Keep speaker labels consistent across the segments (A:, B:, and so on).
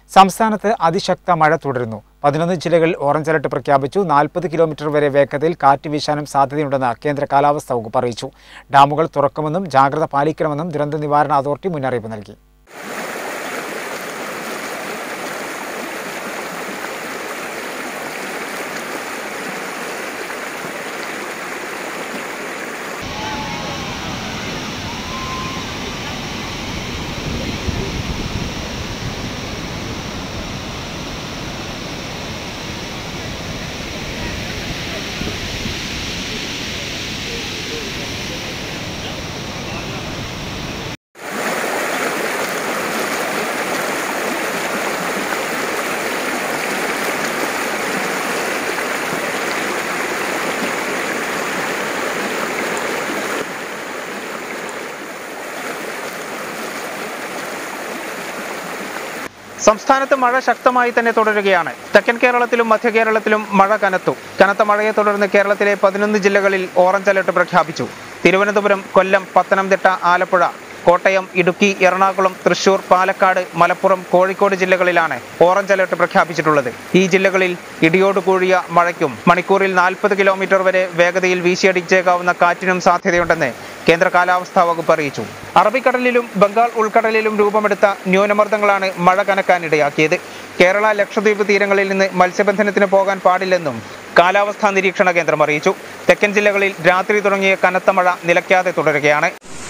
A: സംസ്ഥാനത്ത് അതിശക്ത മഴ തുടരുന്നു. 11 ജില്ലകളിൽ ഓറഞ്ച് അലർട്ട് പ്രഖ്യാപിച്ചു. 40 കിലോമീറ്റർ വരെ വേഗതയിൽ കാറ്റ് വീശാനും സാധ്യതയുണ്ടെന്ന് കേന്ദ്ര കാലാവസ്ഥാ വകുപ്പ് അറിയിച്ചു. ഡാമുകൾ തുറക്കുമെന്നും ജാഗ്രത പാലിക്കണമെന്നും ദുരന്ത നിവാരണ അതോറിറ്റി മുന്നറിയിപ്പ് നൽകി.
B: സംസ്ഥാനത്ത് മഴ ശക്തമായി തന്നെ തുടരുകയാണ്. തെക്കൻ കേരളത്തിലും മധ്യ കേരളത്തിലും മഴ കനത്തു. കനത്ത മഴയെ തുടർന്ന് കേരളത്തിലെ 11 ജില്ലകളിൽ ഓറഞ്ച് അലർട്ട് പ്രഖ്യാപിച്ചു. തിരുവനന്തപുരം, കൊല്ലം, പത്തനംതിട്ട, ആലപ്പുഴ, കോട്ടയം, ഇടുക്കി, എറണാകുളം, തൃശൂർ, പാലക്കാട്, മലപ്പുറം, കോഴിക്കോട് ജില്ലകളിലാണ് ഓറഞ്ച് അലർട്ട് പ്രഖ്യാപിച്ചിട്ടുള്ളത്. ഈ ജില്ലകളിൽ ഇടിയോട് കൂടിയ മഴയ്ക്കും മണിക്കൂറിൽ 40 കിലോമീറ്റർ വരെ വേഗതയിൽ വീശിയടിച്ചേക്കാവുന്ന കാറ്റിനും സാധ്യതയുണ്ടെന്ന് കേന്ദ്ര കാലാവസ്ഥാ വകുപ്പ് അറിയിച്ചു. അറബിക്കടലിലും ബംഗാൾ ഉൾക്കടലിലും രൂപമെടുത്ത ന്യൂനമർദ്ദങ്ങളാണ് മഴ കനക്കാനിടയാക്കിയത്. കേരള, ലക്ഷദ്വീപ് തീരങ്ങളിൽ നിന്ന് മത്സ്യബന്ധനത്തിന് പോകാൻ പാടില്ലെന്നും കാലാവസ്ഥാ നിരീക്ഷണ കേന്ദ്രം അറിയിച്ചു. തെക്കൻ ജില്ലകളിൽ രാത്രി തുടങ്ങിയ കനത്ത മഴ നിലയ്ക്കാതെ തുടരുകയാണ്.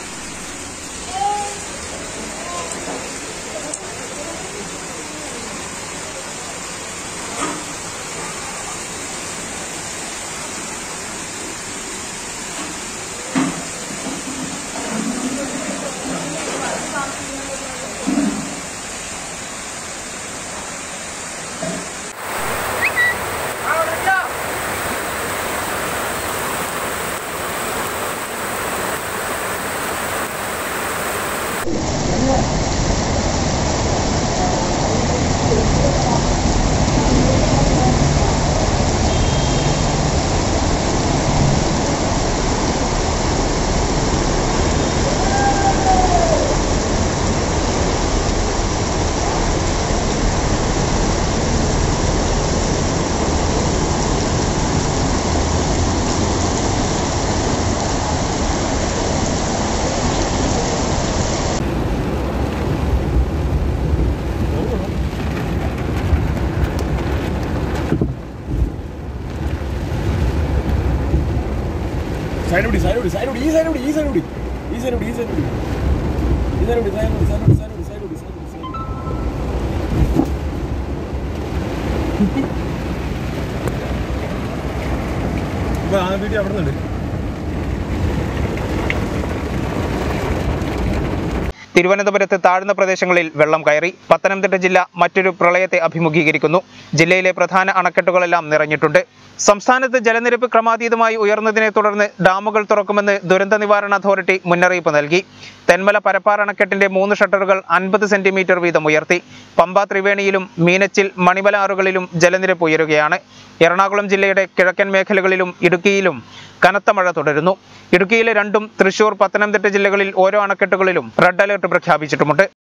B: തിരുവനന്തപുരത്ത് താഴ്ന്ന പ്രദേശങ്ങളിൽ വെള്ളം കയറി. പത്തനംതിട്ട ജില്ല മറ്റൊരു പ്രളയത്തെ അഭിമുഖീകരിക്കുന്നു. ജില്ലയിലെ പ്രധാന അണക്കെട്ടുകളെല്ലാം നിറഞ്ഞിട്ടുണ്ട്. സംസ്ഥാനത്ത് ജലനിരപ്പ് ക്രമാതീതമായി ഉയർന്നതിനെ തുടർന്ന് ഡാമുകൾ തുറക്കുമെന്ന് ദുരന്ത നിവാരണ അതോറിറ്റി മുന്നറിയിപ്പ് നൽകി. തെന്മല പരപ്പാർ അണക്കെട്ടിന്റെ 3 ഷട്ടറുകൾ 50 സെന്റിമീറ്റർ വീതം ഉയർത്തി. പമ്പ, ത്രിവേണിയിലും മീനച്ചിൽ, മണിമല ആറുകളിലും ജലനിരപ്പ് ഉയരുകയാണ്. എറണാകുളം ജില്ലയുടെ കിഴക്കൻ മേഖലകളിലും ഇടുക്കിയിലും കനത്ത മഴ തുടരുന്നു. ഇടുക്കിയിലെ 2, തൃശൂർ, പത്തനംതിട്ട ജില്ലകളിൽ ഓരോ അണക്കെട്ടുകളിലും റെഡ് അലർട്ട് പ്രഖ്യാപിച്ചിട്ടുമുണ്ട്.